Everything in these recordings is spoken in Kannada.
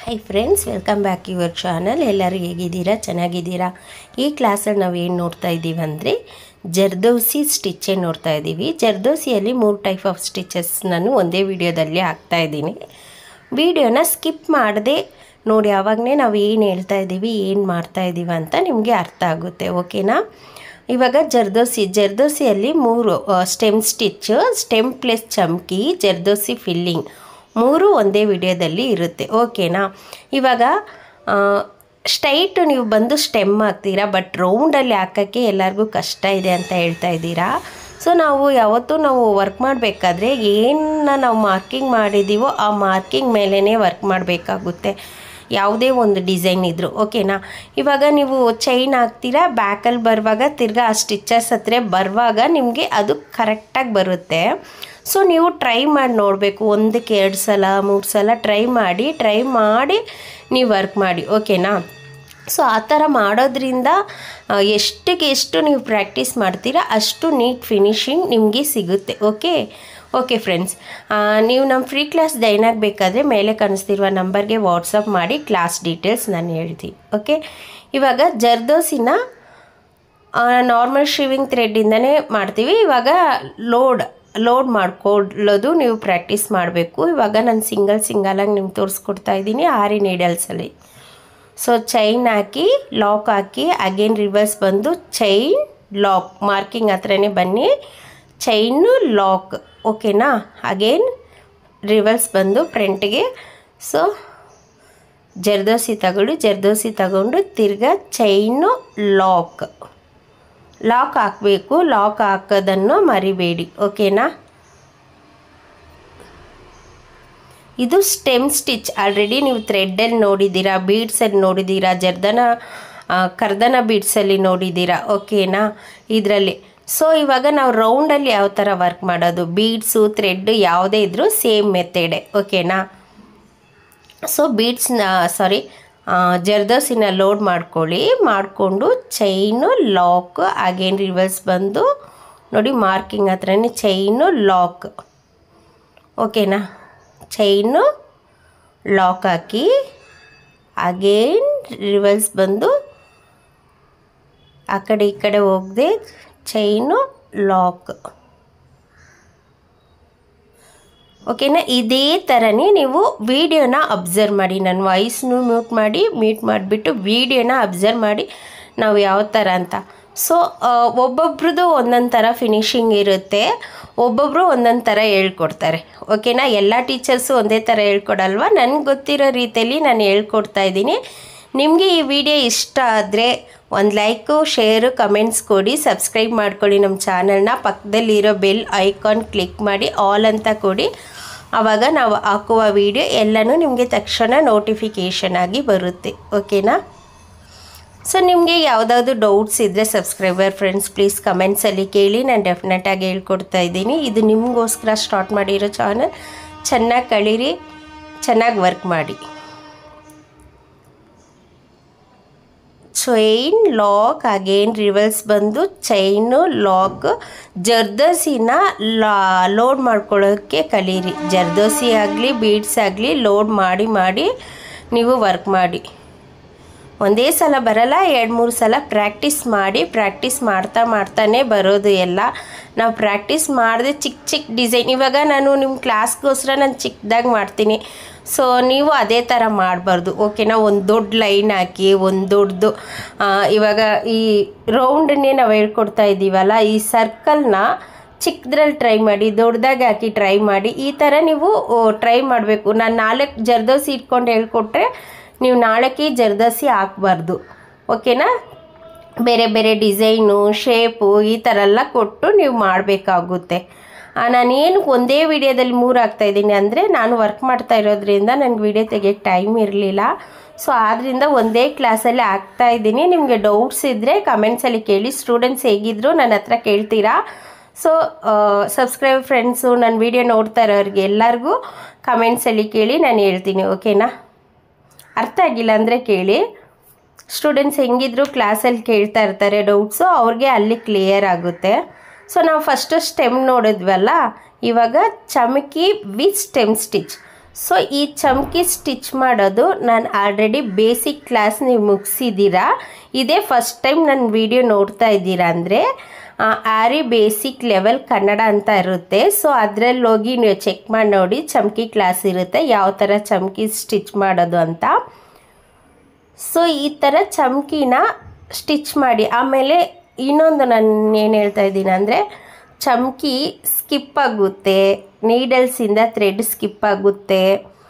Hi friends, welcome back your channel. ಎಲ್ಲರೂ ಹೇಗಿದ್ದೀರಾ? ಚೆನ್ನಾಗಿದ್ದೀರಾ? ಈ ಕ್ಲಾಸಲ್ಲಿ ನಾವು ಏನು ನೋಡ್ತಾ ಇದ್ದೀವಿ ಅಂದರೆ ಜರ್ದೋಸಿ ಸ್ಟಿಚ್ಚೇ ನೋಡ್ತಾ ಇದ್ದೀವಿ. ಜರ್ದೋಸಿಯಲ್ಲಿ 3 ಟೈಪ್ ಆಫ್ ಸ್ಟಿಚಸ್ ನಾನು ಒಂದೇ ವಿಡಿಯೋದಲ್ಲಿ ಹಾಕ್ತಾ ಇದ್ದೀನಿ. ವಿಡಿಯೋನ ಸ್ಕಿಪ್ ಮಾಡದೆ ನೋಡಿ, ಆವಾಗಲೇ ನಾವು ಏನು ಹೇಳ್ತಾ ಇದ್ದೀವಿ, ಏನು ಮಾಡ್ತಾ ಇದ್ದೀವಿ ಅಂತ ನಿಮಗೆ ಅರ್ಥ ಆಗುತ್ತೆ. ಓಕೆನಾ? ಇವಾಗ ಜರ್ದೋಸಿಯಲ್ಲಿ 3 ಸ್ಟೆಮ್ ಸ್ಟಿಚ್, ಸ್ಟೆಮ್ ಪ್ಲಸ್ ಚಮ್ಕಿ, ಜರ್ದೋಸಿ ಫಿಲ್ಲಿಂಗ್ 3 ಒಂದೇ ವಿಡಿಯೋದಲ್ಲಿ ಇರುತ್ತೆ. ಓಕೆನಾ? ಇವಾಗ ಸ್ಟ್ರೈಟ್ ನೀವು ಬಂದು ಸ್ಟೆಮ್ ಹಾಕ್ತೀರಾ, ಬಟ್ ರೌಂಡಲ್ಲಿ ಹಾಕೋಕ್ಕೆ ಎಲ್ಲರಿಗೂ ಕಷ್ಟ ಇದೆ ಅಂತ ಹೇಳ್ತಾ ಇದ್ದೀರಾ. ಸೊ ನಾವು ಯಾವತ್ತೂ ನಾವು ವರ್ಕ್ ಮಾಡಬೇಕಾದ್ರೆ ಏನನ್ನ ನಾವು ಮಾರ್ಕಿಂಗ್ ಮಾಡಿದ್ದೀವೋ ಆ ಮಾರ್ಕಿಂಗ್ ಮೇಲೇ ವರ್ಕ್ ಮಾಡಬೇಕಾಗುತ್ತೆ, ಯಾವುದೇ ಒಂದು ಡಿಸೈನ್ ಇದ್ದರೂ. ಓಕೆನಾ? ಇವಾಗ ನೀವು ಚೈನ್ ಹಾಕ್ತೀರಾ, ಬ್ಯಾಕಲ್ಲಿ ಬರುವಾಗ ತಿರ್ಗಾ ಆ ಸ್ಟಿಚಸ್ ಹತ್ರ ಬರುವಾಗ ನಿಮಗೆ ಅದು ಕರೆಕ್ಟಾಗಿ ಬರುತ್ತೆ. ಸೊ ನೀವು ಟ್ರೈ ಮಾಡಿ ನೋಡಬೇಕು, 1ಕ್ಕೆ 2 ಸಲ 3 ಸಲ ಟ್ರೈ ಮಾಡಿ ನೀವು ವರ್ಕ್ ಮಾಡಿ. ಓಕೆನಾ? ಸೊ ಆ ಥರ ಮಾಡೋದ್ರಿಂದ ಎಷ್ಟು ನೀವು ಪ್ರಾಕ್ಟೀಸ್ ಮಾಡ್ತೀರಾ ಅಷ್ಟು ನೀಟ್ ಫಿನಿಶಿಂಗ್ ನಿಮಗೆ ಸಿಗುತ್ತೆ. ಓಕೆ ಫ್ರೆಂಡ್ಸ್, ನೀವು ನಮ್ಮ ಫ್ರೀ ಕ್ಲಾಸ್ ಜಾಯ್ನ್ ಆಗಬೇಕಾದ್ರೆ ಮೇಲೆ ಕಾಣಿಸ್ತಿರುವ ನಂಬರ್ಗೆ ವಾಟ್ಸಪ್ ಮಾಡಿ ಕ್ಲಾಸ್ ಡೀಟೇಲ್ಸ್ ನಾನು ಹೇಳ್ತೀನಿ. ಓಕೆ? ಇವಾಗ ಜರ್ದೋಸಿನ ನಾರ್ಮಲ್ ಶೀವಿಂಗ್ ಥ್ರೆಡ್ಡಿಂದನೇ ಮಾಡ್ತೀವಿ. ಇವಾಗ ಲೋಡ್ ಮಾಡ್ಕೊಳ್ಳೋದು ನೀವು ಪ್ರಾಕ್ಟೀಸ್ ಮಾಡಬೇಕು. ಇವಾಗ ನಾನು ಸಿಂಗಲಾಗಿ ನಿಮ್ಗೆ ತೋರಿಸ್ಕೊಡ್ತಾ ಇದ್ದೀನಿ ಆರಿ ನೀಡಲ್ಸಲ್ಲಿ. ಸೊ ಚೈನ್ ಹಾಕಿ ಲಾಕ್ ಹಾಕಿ ಅಗೇನ್ ರಿವರ್ಸ್ ಬಂದು ಚೈನ್ ಲಾಕ್, ಮಾರ್ಕಿಂಗ್ ಹತ್ರನೇ ಬನ್ನಿ, ಚೈನು ಲಾಕ್. ಓಕೆನಾ? ಅಗೇನ್ ರಿವರ್ಸ್ ಬಂದು ಫ್ರಂಟ್ಗೆ. ಸೊ ಜರ್ದೋಸಿ ತಗೊಂಡು ತಿರ್ಗಾ ಚೈನು ಲಾಕ್ ಹಾಕಬೇಕು. ಲಾಕ್ ಹಾಕೋದನ್ನು ಮರಿಬೇಡಿ. ಓಕೆನಾ? ಇದು ಸ್ಟೆಮ್ ಸ್ಟಿಚ್. ಆಲ್ರೆಡಿ ನೀವು ಥ್ರೆಡ್ಡಲ್ಲಿ ನೋಡಿದ್ದೀರಾ, ಬೀಡ್ಸಲ್ಲಿ ನೋಡಿದ್ದೀರಾ, ಕರ್ದನ ಬೀಡ್ಸಲ್ಲಿ ನೋಡಿದ್ದೀರಾ. ಓಕೆನಾ? ಇದರಲ್ಲಿ ಸೊ ಇವಾಗ ನಾವು ರೌಂಡಲ್ಲಿ ಯಾವ ಥರ ವರ್ಕ್ ಮಾಡೋದು, ಬೀಡ್ಸು ಥ್ರೆಡ್ ಯಾವುದೇ ಇದ್ದರೂ ಸೇಮ್ ಮೆಥಡೆ. ಓಕೆನಾ? ಸೊ ಜರ್ದೋಸಿನ ಲೋಡ್ ಮಾಡಿಕೊಂಡು ಚೈನು ಲಾಕ್ ಅಗೇನ್ ರಿವರ್ಸ್ ಬಂದು ನೋಡಿ, ಮಾರ್ಕಿಂಗ್ ಹತ್ರನೇ ಚೈನು ಲಾಕ್. ಓಕೆನಾ? ಚೈನು ಲಾಕ್ ಹಾಕಿ ಅಗೇನ್ ರಿವರ್ಸ್ ಬಂದು ಆ ಕಡೆ ಈ ಕಡೆ ಹೋಗದೆ ಚೈನು ಲಾಕ್. ಓಕೆನಾ? ಇದೇ ಥರನೇ ನೀವು ವಿಡಿಯೋನ ಅಬ್ಸರ್ವ್ ಮಾಡಿ. ನಾನು ವಾಯ್ಸ್ನು ಮ್ಯೂಟ್ ಮಾಡಿಬಿಟ್ಟು ವಿಡಿಯೋನ ಅಬ್ಸರ್ವ್ ಮಾಡಿ ನಾವು ಯಾವ ಥರ ಅಂತ. ಸೊ ಒಬ್ಬೊಬ್ರದ್ದು ಒಂದೊಂದು ಥರ ಫಿನಿಶಿಂಗ್ ಇರುತ್ತೆ, ಒಬ್ಬೊಬ್ಬರು ಒಂದೊಂದು ಥರ ಹೇಳ್ಕೊಡ್ತಾರೆ. ಓಕೆನಾ? ಎಲ್ಲ ಟೀಚರ್ಸು ಒಂದೇ ಥರ ಹೇಳ್ಕೊಡಲ್ವ. ನನಗೆ ಗೊತ್ತಿರೋ ರೀತಿಯಲ್ಲಿ ನಾನು ಹೇಳ್ಕೊಡ್ತಾ ಇದ್ದೀನಿ. ನಿಮಗೆ ಈ ವಿಡಿಯೋ ಇಷ್ಟ ಆದರೆ ಒಂದು ಲೈಕು, ಶೇರು, ಕಮೆಂಟ್ಸ್ ಕೊಡಿ, ಸಬ್ಸ್ಕ್ರೈಬ್ ಮಾಡ್ಕೊಳ್ಳಿ ನಮ್ಮ ಚಾನಲ್ನ. ಪಕ್ಕದಲ್ಲಿರೋ ಬೆಲ್ ಐಕಾನ್ ಕ್ಲಿಕ್ ಮಾಡಿ ಆಲ್ ಅಂತ ಕೊಡಿ. ಆವಾಗ ನಾವು ಹಾಕುವ ವಿಡಿಯೋ ಎಲ್ಲನೂ ನಿಮಗೆ ತಕ್ಷಣ ನೋಟಿಫಿಕೇಷನ್ ಆಗಿ ಬರುತ್ತೆ. ಓಕೆನಾ? ಸೊ ನಿಮಗೆ ಯಾವುದಾದ್ರು ಡೌಟ್ಸ್ ಇದ್ದರೆ ಸಬ್ಸ್ಕ್ರೈಬರ್ ಫ್ರೆಂಡ್ಸ್ ಪ್ಲೀಸ್ ಕಮೆಂಟ್ಸಲ್ಲಿ ಕೇಳಿ, ನಾನು ಡೆಫಿನೆಟಾಗಿ ಹೇಳ್ಕೊಡ್ತಾ ಇದ್ದೀನಿ. ಇದು ನಿಮಗೋಸ್ಕರ ಸ್ಟಾರ್ಟ್ ಮಾಡಿರೋ ಚಾನಲ್. ಚೆನ್ನಾಗಿ ಕಳೀರಿ, ಚೆನ್ನಾಗಿ ವರ್ಕ್ ಮಾಡಿ. ಚೈನ್ ಲಾಕ್ ಅಗೇನ್ ರಿವರ್ಸ್ ಬಂದು ಚೈನು ಲಾಕ್. ಜರ್ದೋಸಿನ ಲೋಡ್ ಮಾಡ್ಕೊಳ್ಳೋಕ್ಕೆ ಕಲೀರಿ. ಜರ್ದೋಸಿ ಆಗಲಿ ಬೀಡ್ಸ್ ಆಗಲಿ ಲೋಡ್ ಮಾಡಿ ನೀವು ವರ್ಕ್ ಮಾಡಿ. ಒಂದೇ ಸಲ ಬರಲ್ಲ, 2-3 ಸಲ ಪ್ರಾಕ್ಟೀಸ್ ಮಾಡ್ತಾನೆ ಬರೋದು ಎಲ್ಲ. ನಾವು ಪ್ರಾಕ್ಟೀಸ್ ಮಾಡಿದೆ ಚಿಕ್ಕ ಡಿಸೈನ್. ಇವಾಗ ನಾನು ನಿಮ್ಮ ಕ್ಲಾಸ್ಗೋಸ್ಕರ ನಾನು ಚಿಕ್ಕದಾಗಿ ಮಾಡ್ತೀನಿ. ಸೊ ನೀವು ಅದೇ ಥರ ಮಾಡಬಾರ್ದು. ಓಕೆನಾ? ಒಂದು ದೊಡ್ಡ ಲೈನ್ ಹಾಕಿ ಒಂದು ದೊಡ್ಡದು, ಇವಾಗ ಈ ರೌಂಡನ್ನೇ ನಾವು ಹೇಳ್ಕೊಡ್ತಾ ಇದ್ದೀವಲ್ಲ, ಈ ಸರ್ಕಲ್ನ ಚಿಕ್ಕದ್ರಲ್ಲಿ ಟ್ರೈ ಮಾಡಿ, ದೊಡ್ಡದಾಗಿ ಹಾಕಿ ಟ್ರೈ ಮಾಡಿ. ಈ ಥರ ನೀವು ಟ್ರೈ ಮಾಡಬೇಕು. ನಾನು 4 ಜರ್ದೋಸಿ ಇಟ್ಕೊಂಡು ಹೇಳ್ಕೊಟ್ರೆ ನೀವು 4 ಜರ್ದೋಸಿ ಹಾಕಬಾರ್ದು. ಓಕೆನಾ? ಬೇರೆ ಬೇರೆ ಡಿಸೈನು, ಶೇಪು ಈ ಥರ ಎಲ್ಲ ಕೊಟ್ಟು ನೀವು ಮಾಡಬೇಕಾಗುತ್ತೆ. ನಾನೇನು ಒಂದೇ ವಿಡಿಯೋದಲ್ಲಿ 3 ಹಾಕ್ತಾಯಿದ್ದೀನಿ ಅಂದರೆ ನಾನು ವರ್ಕ್ ಮಾಡ್ತಾ ಇರೋದ್ರಿಂದ ನನಗೆ ವಿಡಿಯೋ ತೆಗಿಯೋಕ್ಕೆ ಟೈಮ್ ಇರಲಿಲ್ಲ. ಸೊ ಆದ್ದರಿಂದ ಒಂದೇ ಕ್ಲಾಸಲ್ಲಿ ಹಾಕ್ತಾಯಿದ್ದೀನಿ. ನಿಮಗೆ ಡೌಟ್ಸ್ ಇದ್ದರೆ ಕಮೆಂಟ್ಸಲ್ಲಿ ಕೇಳಿ. ಸ್ಟೂಡೆಂಟ್ಸ್ ಹೇಗಿದ್ರು ನನ್ನ ಹತ್ರ ಕೇಳ್ತೀರಾ. ಸೊ ಸಬ್ಸ್ಕ್ರೈಬ್ ಫ್ರೆಂಡ್ಸು, ನನ್ನ ವಿಡಿಯೋ ನೋಡ್ತಾ ಇರೋರಿಗೆ ಎಲ್ಲರಿಗೂ ಕಮೆಂಟ್ಸಲ್ಲಿ ಕೇಳಿ, ನಾನು ಹೇಳ್ತೀನಿ. ಓಕೆನಾ? ಅರ್ಥ ಆಗಿಲ್ಲ ಅಂದರೆ ಕೇಳಿ. ಸ್ಟೂಡೆಂಟ್ಸ್ ಹೆಂಗಿದ್ರು ಕ್ಲಾಸಲ್ಲಿ ಕೇಳ್ತಾ ಇರ್ತಾರೆ ಡೌಟ್ಸು, ಅವ್ರಿಗೆ ಅಲ್ಲಿ ಕ್ಲಿಯರ್ ಆಗುತ್ತೆ. ಸೊ ನಾವು ಫಸ್ಟು ಸ್ಟೆಮ್ ನೋಡಿದ್ವಲ್ಲ, ಇವಾಗ ಚಮಕಿ ವಿತ್ ಸ್ಟೆಮ್ ಸ್ಟಿಚ್. ಸೊ ಈ ಚಮ್ಕಿ ಸ್ಟಿಚ್ ಮಾಡೋದು ನಾನು ಆಲ್ರೆಡಿ ಬೇಸಿಕ್ ಕ್ಲಾಸ್ ನೀವು ಮುಗಿಸಿದ್ದೀರಾ, ಇದೇ ಫಸ್ಟ್ ಟೈಮ್ ನನ್ನ ವಿಡಿಯೋ ನೋಡ್ತಾ ಇದ್ದೀರಾ ಅಂದರೆ ಆರಿ ಬೇಸಿಕ್ ಲೆವೆಲ್ ಕನ್ನಡ ಅಂತ ಇರುತ್ತೆ. ಸೊ ಅದರಲ್ಲಿ ಹೋಗಿ ನೀವು ಚೆಕ್ ಮಾಡಿ ನೋಡಿ, ಚಮ್ಕಿ ಕ್ಲಾಸ್ ಇರುತ್ತೆ ಯಾವ ಥರ ಚಮ್ಕಿ ಸ್ಟಿಚ್ ಮಾಡೋದು ಅಂತ. ಸೊ ಈ ಥರ ಚಮ್ಕಿನ ಸ್ಟಿಚ್ ಮಾಡಿ ಆಮೇಲೆ ಇನ್ನೊಂದು ನಾನು ಏನು ಹೇಳ್ತಾ ಇದ್ದೀನಿ ಅಂದರೆ, ಚಮ್ಕಿ ಸ್ಕಿಪ್ ಆಗುತ್ತೆ, ನೀಡಲ್ಸಿಂದ ಥ್ರೆಡ್ ಸ್ಕಿಪ್ ಆಗುತ್ತೆ.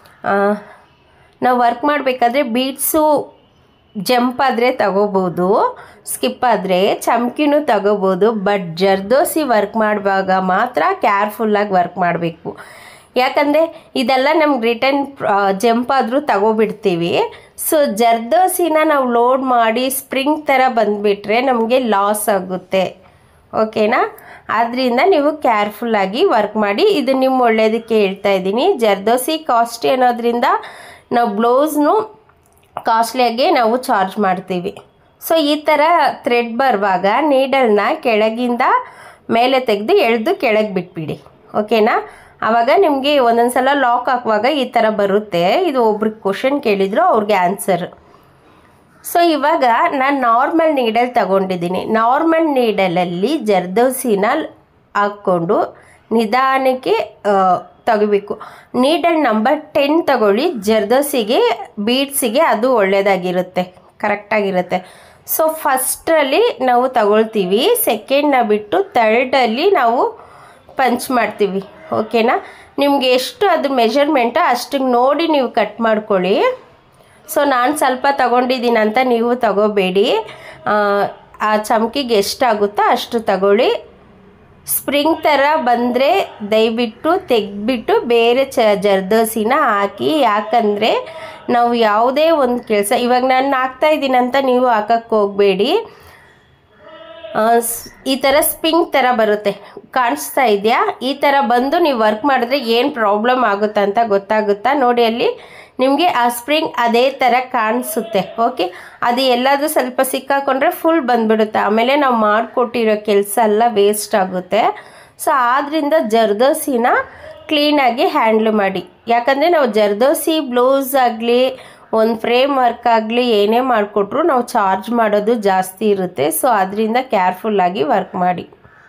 ನಾವು ವರ್ಕ್ ಮಾಡಬೇಕಾದ್ರೆ ಬೀಡ್ಸು ಜಂಪ್ ಆದರೆ ತಗೋಬೋದು, ಸ್ಕಿಪ್ ಆದರೆ ಚಮ್ಕಿನೂ ತಗೋಬೋದು. ಬಟ್ ಜರ್ದೋಸಿ ವರ್ಕ್ ಮಾಡುವಾಗ ಮಾತ್ರ ಕೇರ್ಫುಲ್ಲಾಗಿ ವರ್ಕ್ ಮಾಡಬೇಕು. ಯಾಕಂದರೆ ಇದೆಲ್ಲ ನಮ್ಗೆ ರಿಟರ್ನ್ ಜಂಪ್ ಆದರೂ ತಗೋಬಿಡ್ತೀವಿ. ಸೊ ಜರ್ದೋಸಿನ ನಾವು ಲೋಡ್ ಮಾಡಿ ಸ್ಪ್ರಿಂಗ್ ಥರ ಬಂದುಬಿಟ್ರೆ ನಮಗೆ ಲಾಸ್ ಆಗುತ್ತೆ, ಓಕೆನಾ? ಆದ್ದರಿಂದ ನೀವು ಕೇರ್ಫುಲ್ಲಾಗಿ ವರ್ಕ್ ಮಾಡಿ. ಇದು ನಿಮ್ಮ ಒಳ್ಳೆಯದಕ್ಕೆ ಹೇಳ್ತಾ ಇದ್ದೀನಿ. ಜರ್ದೋಸಿ ಕಾಸ್ಟ್ಲಿ ಅನ್ನೋದ್ರಿಂದ ನಾವು ಬ್ಲೌಸ್ನು ಕಾಸ್ಟ್ಲಿಯಾಗೆ ನಾವು ಚಾರ್ಜ್ ಮಾಡ್ತೀವಿ. ಸೊ ಈ ಥರ ಥ್ರೆಡ್ ಬರುವಾಗ ನೀಡಲ್ನ ಕೆಳಗಿಂದ ಮೇಲೆ ತೆಗೆದು ಎಳೆದು ಕೆಳಗೆ ಬಿಟ್ಬಿಡಿ, ಓಕೆನಾ? ಆವಾಗ ನಿಮಗೆ ಒಂದೊಂದು ಸಲ ಲಾಕ್ ಹಾಕುವಾಗ ಈ ಥರ ಬರುತ್ತೆ. ಇದು ಒಬ್ರಿಗೆ ಕ್ವಶನ್ ಕೇಳಿದ್ರು, ಅವ್ರಿಗೆ ಆನ್ಸರ್. ಸೊ ಇವಾಗ ನಾನು ನಾರ್ಮಲ್ ನೀಡಲ್ ತಗೊಂಡಿದ್ದೀನಿ. ನಾರ್ಮಲ್ ನೀಡಲಲ್ಲಿ ಜರ್ದೋಸಿನ ಹಾಕ್ಕೊಂಡು ನಿಧಾನಕ್ಕೆ ತೆಗಿಬೇಕು. ನೀಡಲ್ ನಂಬರ್ 10 ತಗೊಳ್ಳಿ, ಜರ್ದೋಸಿಗೆ ಬೀಡ್ಸಿಗೆ ಅದು ಒಳ್ಳೆಯದಾಗಿರುತ್ತೆ, ಕರೆಕ್ಟಾಗಿರುತ್ತೆ. ಸೊ ಫಸ್ಟ್ರಲ್ಲಿ ನಾವು ತಗೊಳ್ತೀವಿ, ಸೆಕೆಂಡ್ನ ಬಿಟ್ಟು ಥರ್ಡಲ್ಲಿ ನಾವು ಪಂಚ್ ಮಾಡ್ತೀವಿ, ಓಕೆನಾ? ನಿಮಗೆ ಎಷ್ಟು ಅದು ಮೆಜರ್ಮೆಂಟು ಅಷ್ಟಿಗೆ ನೋಡಿ ನೀವು ಕಟ್ ಮಾಡ್ಕೊಳ್ಳಿ. ಸೊ ನಾನು ಸ್ವಲ್ಪ ತಗೊಂಡಿದ್ದೀನಿ ಅಂತ ನೀವು ತಗೋಬೇಡಿ, ಆ ಚಮ್ಕಿಗೆ ಎಷ್ಟಾಗುತ್ತೋ ಅಷ್ಟು ತಗೊಳ್ಳಿ. ಸ್ಪ್ರಿಂಗ್ ಥರ ಬಂದರೆ ದಯವಿಟ್ಟು ತೆಗೆದ್ಬಿಟ್ಟು ಬೇರೆ ಜರ್ದೋಸಿನ ಹಾಕಿ. ಯಾಕಂದರೆ ನಾವು ಯಾವುದೇ ಒಂದು ಕೆಲಸ, ಇವಾಗ ನಾನು ಹಾಕ್ತಾಯಿದ್ದೀನಿ ಅಂತ ನೀವು ಹಾಕಕ್ಕೆ ಹೋಗಬೇಡಿ. ಈ ಥರ ಸ್ಪ್ರಿಂಗ್ ಥರ ಬರುತ್ತೆ, ಕಾಣಿಸ್ತಾ ಇದೆಯಾ? ಈ ಥರ ಬಂದು ನೀವು ವರ್ಕ್ ಮಾಡಿದ್ರೆ ಏನು ಪ್ರಾಬ್ಲಮ್ ಆಗುತ್ತಾ ಅಂತ ಗೊತ್ತಾಗುತ್ತಾ ನೋಡಿ. ಅಲ್ಲಿ ನಿಮಗೆ ಆ ಸ್ಪ್ರಿಂಗ್ ಅದೇ ಥರ ಕಾಣಿಸುತ್ತೆ, ಓಕೆ? ಅದು ಎಲ್ಲಾದರೂ ಸ್ವಲ್ಪ ಸಿಕ್ಕಾಕೊಂಡ್ರೆ ಫುಲ್ ಬಂದುಬಿಡುತ್ತೆ, ಆಮೇಲೆ ನಾವು ಮಾಡಿಕೊಟ್ಟಿರೋ ಕೆಲಸ ಎಲ್ಲ ವೇಸ್ಟ್ ಆಗುತ್ತೆ. ಸೊ ಆದ್ದರಿಂದ ಜರ್ದೋಸಿನ ಕ್ಲೀನಾಗಿ ಹ್ಯಾಂಡ್ಲ್ ಮಾಡಿ. ಯಾಕಂದರೆ ನಾವು ಜರ್ದೋಸಿ ಬ್ಲೌಸ್ ಆಗಲಿ ಒಂದು ಫ್ರೇಮ್ ವರ್ಕ್ ಆಗಲಿ ಏನೇ ಮಾಡಿಕೊಟ್ರು ನಾವು ಚಾರ್ಜ್ ಮಾಡೋದು ಜಾಸ್ತಿ ಇರುತ್ತೆ. ಸೊ ಅದರಿಂದ ಕೇರ್ಫುಲ್ಲಾಗಿ ವರ್ಕ್ ಮಾಡಿ.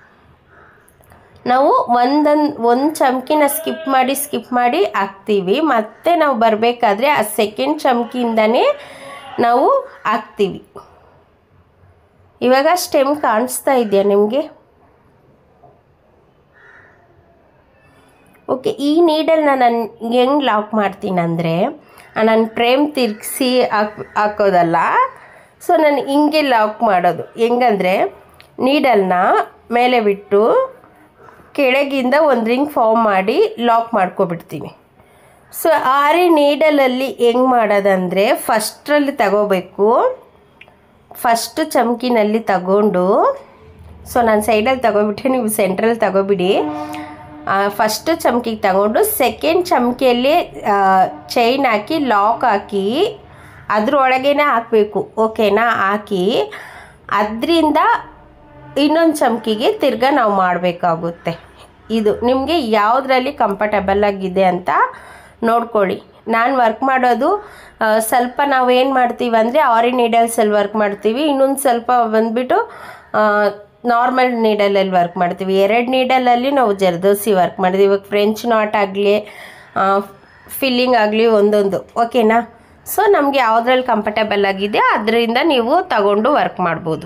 ನಾವು ಒಂದು ಚಮ್ಕಿನ ಸ್ಕಿಪ್ ಮಾಡಿ ಹಾಕ್ತೀವಿ, ಮತ್ತು ನಾವು ಬರಬೇಕಾದ್ರೆ ಆ ಸೆಕೆಂಡ್ ಚಮ್ಕಿಯಿಂದನೇ ನಾವು ಹಾಕ್ತೀವಿ. ಇವಾಗ ಸ್ಟೆಮ್ ಕಾಣಿಸ್ತಾ ಇದೆಯಾ ನಿಮಗೆ? ಓಕೆ, ಈ ನೀಡಲ್ನ ನಾನು ಹೆಂಗೆ ಲಾಕ್ ಮಾಡ್ತೀನಿ ಅಂದರೆ, ನಾನು ಫ್ರೇಮ್ ತಿರುಗಿಸಿ ಹಾಕೋದಲ್ಲ. ಸೊ ನಾನು ಹಿಂಗೆ ಲಾಕ್ ಮಾಡೋದು. ಹೆಂಗಂದರೆ ನೀಡಲ್ನ ಮೇಲೆ ಬಿಟ್ಟು ಕೆಳಗಿಂದ ಒಂದು ರಿಂಗ್ ಫಾರ್ಮ್ ಮಾಡಿ ಲಾಕ್ ಮಾಡ್ಕೊಬಿಡ್ತೀನಿ. ಸೊ ಆರಿ ನೀಡಲಲ್ಲಿ ಹೆಂಗೆ ಮಾಡೋದಂದರೆ, ಫಸ್ಟ್ರಲ್ಲಿ ತಗೋಬೇಕು, ಫಸ್ಟು ಚಮ್ಕಿನಲ್ಲಿ ತಗೊಂಡು, ಸೊ ನಾನು ಸೈಡಲ್ಲಿ ತಗೋಬಿಟ್ಟೆ, ನೀವು ಸೆಂಟ್ರಲ್ಲಿ ತಗೋಬಿಡಿ. ಫಸ್ಟು ಚಮ್ಕಿಗೆ ತಗೊಂಡು ಸೆಕೆಂಡ್ ಚಮ್ಕಿಯಲ್ಲಿ ಚೈನ್ ಹಾಕಿ ಲಾಕ್ ಹಾಕಿ ಅದ್ರೊಳಗೇನೆ ಹಾಕಬೇಕು, ಓಕೆನಾ? ಹಾಕಿ ಅದರಿಂದ ಇನ್ನೊಂದು ಚಮ್ಕಿಗೆ ತಿರ್ಗಾ ನಾವು ಮಾಡಬೇಕಾಗುತ್ತೆ. ಇದು ನಿಮಗೆ ಯಾವುದರಲ್ಲಿ ಕಂಫರ್ಟಬಲ್ ಆಗಿದೆ ಅಂತ ನೋಡ್ಕೊಳ್ಳಿ. ನಾನು ವರ್ಕ್ ಮಾಡೋದು ಸ್ವಲ್ಪ ನಾವೇನು ಮಾಡ್ತೀವಿ ಅಂದರೆ ಆರಿ ನೀಡಲ್ಸಲ್ಲಿ ವರ್ಕ್ ಮಾಡ್ತೀವಿ, ಇನ್ನೊಂದು ಸ್ವಲ್ಪ ಬಂದುಬಿಟ್ಟು ನಾರ್ಮಲ್ ನೀಡಲಲ್ಲಿ ವರ್ಕ್ ಮಾಡ್ತೀವಿ. 2 ನೀಡಲಲ್ಲಿ ನಾವು ಜರ್ದೋಸಿ ವರ್ಕ್ ಮಾಡ್ತೀವಿ. ಇವಾಗ ಫ್ರೆಂಚ್ ನಾಟ್ ಆಗಲಿ ಫಿಲ್ಲಿಂಗ್ ಆಗಲಿ ಒಂದೊಂದು, ಓಕೆನಾ? ಸೊ ನಮಗೆ ಯಾವುದ್ರಲ್ಲಿ ಕಂಫರ್ಟಬಲ್ ಆಗಿದೆ ಅದರಿಂದ ನೀವು ತಗೊಂಡು ವರ್ಕ್ ಮಾಡ್ಬೋದು.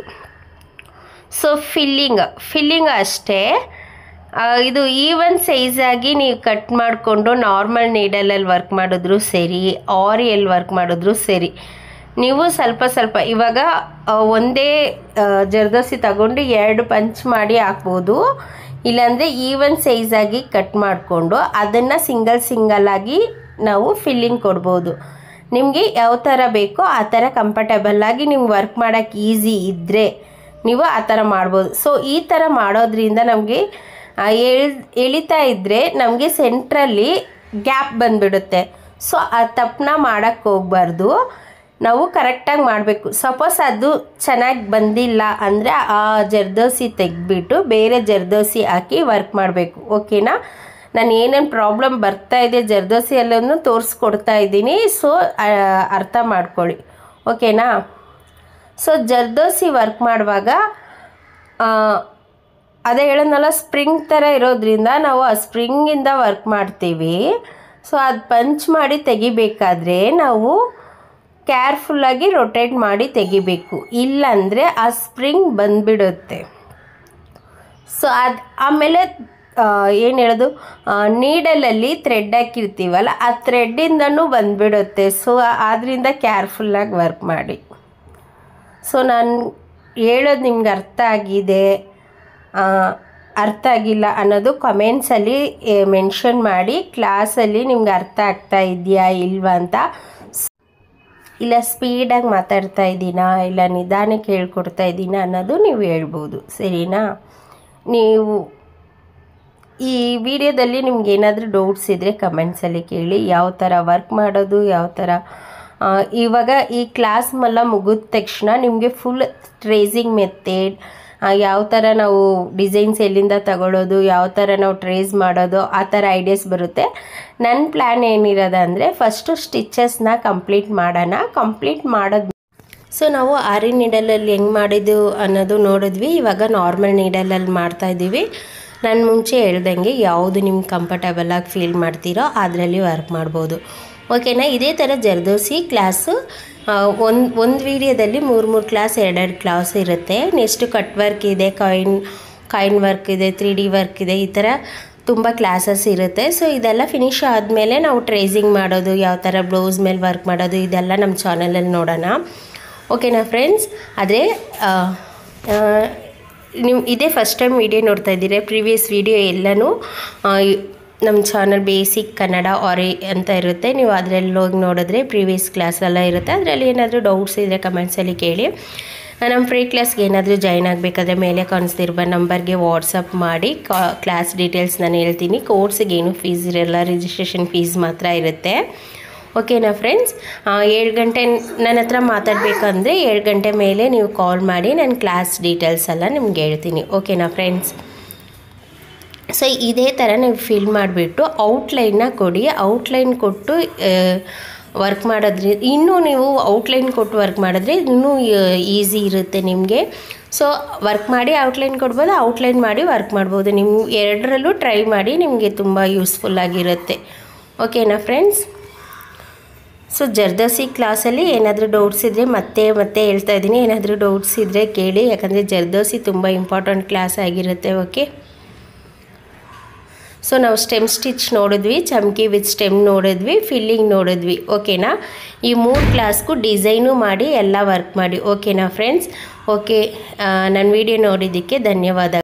ಸೊ ಫಿಲ್ಲಿಂಗ್ ಅಷ್ಟೇ, ಇದು ಈವನ್ ಸೈಜಾಗಿ ನೀವು ಕಟ್ ಮಾಡಿಕೊಂಡು ನಾರ್ಮಲ್ ನೀಡಲಲ್ಲಿ ವರ್ಕ್ ಮಾಡಿದ್ರು ಸರಿ, ಆರಿಯಲ್ಲಿ ವರ್ಕ್ ಮಾಡಿದ್ರು ಸರಿ. ನೀವು ಸ್ವಲ್ಪ ಇವಾಗ ಒಂದೇ ಜರ್ದೋಸಿ ತಗೊಂಡು 2 ಪಂಚ್ ಮಾಡಿ ಹಾಕ್ಬೋದು. ಇಲ್ಲಾಂದರೆ ಈವನ್ ಸೈಜಾಗಿ ಕಟ್ ಮಾಡಿಕೊಂಡು ಅದನ್ನು ಸಿಂಗಲ್ಲಾಗಿ ನಾವು ಫಿಲ್ಲಿಂಗ್ ಕೊಡ್ಬೋದು. ನಿಮಗೆ ಯಾವ ಥರ ಬೇಕೋ ಆ ಥರ ಕಂಫರ್ಟಬಲ್ಲಾಗಿ ನಿಮ್ಗೆ ವರ್ಕ್ ಮಾಡೋಕ್ಕೆ ಈಸಿ ಇದ್ದರೆ ನೀವು ಆ ಥರ ಮಾಡ್ಬೋದು. ಸೊ ಈ ಥರ ಮಾಡೋದ್ರಿಂದ ನಮಗೆ ಎಳಿತಾ ಇದ್ದರೆ ನಮಗೆ ಸೆಂಟ್ರಲ್ಲಿ ಗ್ಯಾಪ್ ಬಂದುಬಿಡುತ್ತೆ. ಸೊ ಆ ತಪ್ಪನ್ನ ಮಾಡೋಕ್ಕೆ ಹೋಗಬಾರ್ದು, ನಾವು ಕರೆಕ್ಟಾಗಿ ಮಾಡಬೇಕು. ಸಪೋಸ್ ಅದು ಚೆನ್ನಾಗಿ ಬಂದಿಲ್ಲ ಅಂದರೆ ಆ ಜರ್ದೋಸಿ ತೆಗೆದ್ಬಿಟ್ಟು ಬೇರೆ ಜರ್ದೋಸಿ ಹಾಕಿ ವರ್ಕ್ ಮಾಡಬೇಕು, ಓಕೆನಾ? ನಾನು ಏನೇನು ಪ್ರಾಬ್ಲಮ್ ಬರ್ತಾ ಇದೆ ಜರ್ದೋಸಿಯಲ್ಲೂ ತೋರಿಸ್ಕೊಡ್ತಾ ಇದ್ದೀನಿ. ಸೊ ಅರ್ಥ ಮಾಡ್ಕೊಳ್ಳಿ, ಓಕೆನಾ. ಸೊ ಜರ್ದೋಸಿ ವರ್ಕ್ ಮಾಡುವಾಗ ಅದೇ ಹೇಳೋದಲ್ಲ, ಸ್ಪ್ರಿಂಗ್ ಥರ ಇರೋದ್ರಿಂದ ನಾವು ಆ ಸ್ಪ್ರಿಂಗಿಂದ ವರ್ಕ್ ಮಾಡ್ತೀವಿ. ಸೊ ಅದು ಪಂಚ್ ಮಾಡಿ ತೆಗಿಬೇಕಾದ್ರೆ ನಾವು ಕೇರ್ಫುಲ್ಲಾಗಿ ರೊಟೇಟ್ ಮಾಡಿ ತೆಗಿಬೇಕು, ಇಲ್ಲಾಂದರೆ ಆ ಸ್ಪ್ರಿಂಗ್ ಬಂದುಬಿಡುತ್ತೆ. ಸೊ ಅದು ಆಮೇಲೆ ಏನು ಹೇಳೋದು, ನೀಡಲಲ್ಲಿ ಥ್ರೆಡ್ ಹಾಕಿರ್ತೀವಲ್ಲ, ಆ ಥ್ರೆಡ್ಡಿಂದನೂ ಬಂದುಬಿಡುತ್ತೆ. ಸೊ ಆದ್ದರಿಂದ ಕೇರ್ಫುಲ್ಲಾಗಿ ವರ್ಕ್ ಮಾಡಿ. ಸೊ ನಾನು ಹೇಳೋದು ನಿಮ್ಗೆ ಅರ್ಥ ಆಗಿದೆ, ಅರ್ಥ ಆಗಿಲ್ಲ ಅನ್ನೋದು ಕಮೆಂಟ್ಸಲ್ಲಿ ಮೆನ್ಷನ್ ಮಾಡಿ. ಕ್ಲಾಸಲ್ಲಿ ನಿಮ್ಗೆ ಅರ್ಥ ಆಗ್ತಾ ಇದೆಯಾ ಇಲ್ವಾ ಅಂತ, ಇಲ್ಲ ಸ್ಪೀಡಾಗಿ ಮಾತಾಡ್ತಾ ಇದ್ದೀನಾ ಇಲ್ಲ ನಿಧಾನಕ್ಕೆ ಹೇಳ್ಕೊಡ್ತಾ ಇದ್ದೀನಾ ಅನ್ನೋದು ನೀವು ಹೇಳ್ಬೋದು, ಸರಿನಾ. ನೀವು ಈ ವಿಡಿಯೋದಲ್ಲಿ ನಿಮ್ಗೆ ಏನಾದರೂ ಡೌಟ್ಸ್ ಇದ್ದರೆ ಕಮೆಂಟ್ಸಲ್ಲಿ ಕೇಳಿ. ಯಾವ ಥರ ವರ್ಕ್ ಮಾಡೋದು, ಯಾವ ಥರ ಇವಾಗ ಈ ಕ್ಲಾಸ್ ಎಲ್ಲ ಮುಗಿದ ತಕ್ಷಣ ನಿಮಗೆ ಫುಲ್ ಟ್ರೇಸಿಂಗ್ ಮೆಥಡ್, ಯಾವ ಥರ ನಾವು ಡಿಸೈನ್ಸ್ ಎಲ್ಲಿಂದ ತಗೊಳ್ಳೋದು, ಯಾವ ಥರ ನಾವು ಟ್ರೇಸ್ ಮಾಡೋದು, ಆ ಥರ ಐಡಿಯಾಸ್ ಬರುತ್ತೆ. ನನ್ನ ಪ್ಲ್ಯಾನ್ ಏನಿರೋದಂದರೆ ಫಸ್ಟು ಸ್ಟಿಚಸ್ನ ಕಂಪ್ಲೀಟ್ ಮಾಡೋಣ. ಕಂಪ್ಲೀಟ್ ಮಾಡೋದು ಸೊ ನಾವು ಆರಿ ನೀಡಲಲ್ಲಿ ಹೆಂಗೆ ಮಾಡಿದ್ದು ಅನ್ನೋದು ನೋಡಿದ್ವಿ. ಇವಾಗ ನಾರ್ಮಲ್ ನೀಡಲಲ್ಲಿ ಮಾಡ್ತಾಯಿದ್ದೀವಿ. ನಾನು ಮುಂಚೆ ಹೇಳ್ದಂಗೆ ಯಾವುದು ನಿಮ್ಗೆ ಕಂಫರ್ಟಬಲಾಗಿ ಫೀಲ್ ಮಾಡ್ತೀರೋ ಅದರಲ್ಲಿ ವರ್ಕ್ ಮಾಡ್ಬೋದು, ಓಕೆನಾ. ಇದೇ ಥರ ಜರ್ದೋಸಿ ಕ್ಲಾಸು ಒಂದು ವಿಡಿಯೋದಲ್ಲಿ 3 ಕ್ಲಾಸ್ 2 ಕ್ಲಾಸ್ ಇರುತ್ತೆ. ನೆಕ್ಸ್ಟು ಕಟ್ ವರ್ಕ್ ಇದೆ, ಕಾಯಿನ್ ವರ್ಕ್ ಇದೆ, 3D ವರ್ಕ್ ಇದೆ, ಈ ಥರ ತುಂಬ ಕ್ಲಾಸಸ್ ಇರುತ್ತೆ. ಸೊ ಇದೆಲ್ಲ ಫಿನಿಶ್ ಆದಮೇಲೆ ನಾವು ಟ್ರೇಸಿಂಗ್ ಮಾಡೋದು, ಯಾವ ಥರ ಬ್ಲೌಸ್ ಮೇಲೆ ವರ್ಕ್ ಮಾಡೋದು, ಇದೆಲ್ಲ ನಮ್ಮ ಚಾನಲಲ್ಲಿ ನೋಡೋಣ, ಓಕೆನಾ ಫ್ರೆಂಡ್ಸ್. ಆದರೆ ನೀವು ಇದೇ ಫಸ್ಟ್ ಟೈಮ್ ವಿಡಿಯೋ ನೋಡ್ತಾ ಇದ್ದೀರಾ, ಪ್ರೀವಿಯಸ್ ವಿಡಿಯೋ ಎಲ್ಲನೂ ನಮ್ಮ ಚಾನಲ್ ಬೇಸಿಕ್ ಕನ್ನಡ ಆರಿ ಅಂತ ಇರುತ್ತೆ. ನೀವು ಅದರಲ್ಲಿ ಹೋಗಿ ನೋಡಿದ್ರೆ ಪ್ರೀವಿಯಸ್ ಕ್ಲಾಸೆಲ್ಲ ಇರುತ್ತೆ. ಅದರಲ್ಲಿ ಏನಾದರೂ ಡೌಟ್ಸ್ ಇದ್ದರೆ ಕಮೆಂಟ್ಸಲ್ಲಿ ಕೇಳಿ. ನಮ್ಮ ಫ್ರೀ ಕ್ಲಾಸ್ಗೆ ಏನಾದರೂ ಜಾಯ್ನ್ ಆಗಬೇಕಾದ್ರೆ ಮೇಲೆ ಕಾಣಿಸ್ತಿರುವ ನಂಬರ್ಗೆ ವಾಟ್ಸಪ್ ಮಾಡಿ ಕ್ಲಾಸ್ ಡೀಟೇಲ್ಸ್ ನಾನು ಹೇಳ್ತೀನಿ. ಕೋರ್ಸಿಗೆ ಏನೂ ಫೀಸ್ ಇರೋಲ್ಲ, ರಿಜಿಸ್ಟ್ರೇಷನ್ ಫೀಸ್ ಮಾತ್ರ ಇರುತ್ತೆ, ಓಕೆನಾ ಫ್ರೆಂಡ್ಸ್. 7 ಗಂಟೆ ನನ್ನ ಹತ್ರ ಮಾತಾಡಬೇಕಂದ್ರೆ 7 ಗಂಟೆ ಮೇಲೆ ನೀವು ಕಾಲ್ ಮಾಡಿ ನಾನು ಕ್ಲಾಸ್ ಡೀಟೇಲ್ಸ್ ಎಲ್ಲ ನಿಮ್ಗೆ ಹೇಳ್ತೀನಿ, ಓಕೆನಾ ಫ್ರೆಂಡ್ಸ್. ಸೊ ಇದೇ ಥರ ನೀವು ಫಿಲ್ ಮಾಡಿಬಿಟ್ಟು ಔಟ್ಲೈನ್ನ ಕೊಡಿ. ಔಟ್ಲೈನ್ ಕೊಟ್ಟು ವರ್ಕ್ ಮಾಡೋದ್ರಿ ಇನ್ನೂ ನೀವು ಔಟ್ಲೈನ್ ಕೊಟ್ಟು ವರ್ಕ್ ಮಾಡಿದ್ರೆ ಇನ್ನೂ ಈಸಿ ಇರುತ್ತೆ ನಿಮಗೆ. ಸೊ ವರ್ಕ್ ಮಾಡಿ ಔಟ್ಲೈನ್ ಕೊಡ್ಬೋದು, ಔಟ್ಲೈನ್ ಮಾಡಿ ವರ್ಕ್ ಮಾಡ್ಬೋದು. ನಿಮ್ಮ ಎರಡರಲ್ಲೂ ಟ್ರೈ ಮಾಡಿ, ನಿಮಗೆ ತುಂಬ ಯೂಸ್ಫುಲ್ಲಾಗಿರುತ್ತೆ, ಓಕೆನಾ ಫ್ರೆಂಡ್ಸ್. ಸೊ ಜರ್ದೋಸಿ ಕ್ಲಾಸಲ್ಲಿ ಏನಾದರೂ ಡೌಟ್ಸ್ ಇದ್ದರೆ ಮತ್ತೆ ಹೇಳ್ತಾ ಇದ್ದೀನಿ. ಏನಾದರೂ ಡೌಟ್ಸ್ ಇದ್ದರೆ ಕೇಳಿ, ಯಾಕಂದರೆ ಜರ್ದೋಸಿ ತುಂಬ ಇಂಪಾರ್ಟೆಂಟ್ ಕ್ಲಾಸ್ ಆಗಿರುತ್ತೆ, ಓಕೆ. ಸೊ ನಾವು ಸ್ಟೆಮ್ ಸ್ಟಿಚ್ ನೋಡಿದ್ವಿ, ಚಮ್ಕಿ ವಿತ್ ಸ್ಟೆಮ್ ನೋಡಿದ್ವಿ, ಫಿಲ್ಲಿಂಗ್ ನೋಡಿದ್ವಿ, ಓಕೆನಾ. ಈ 3 ಕ್ಲಾಸ್ಗೂ ಡಿಸೈನು ಮಾಡಿ ಎಲ್ಲ ವರ್ಕ್ ಮಾಡಿ, ಓಕೆನಾ ಫ್ರೆಂಡ್ಸ್. ಓಕೆ, ನನ್ನ ವಿಡಿಯೋ ನೋಡಿದ್ದಕ್ಕೆ ಧನ್ಯವಾದ.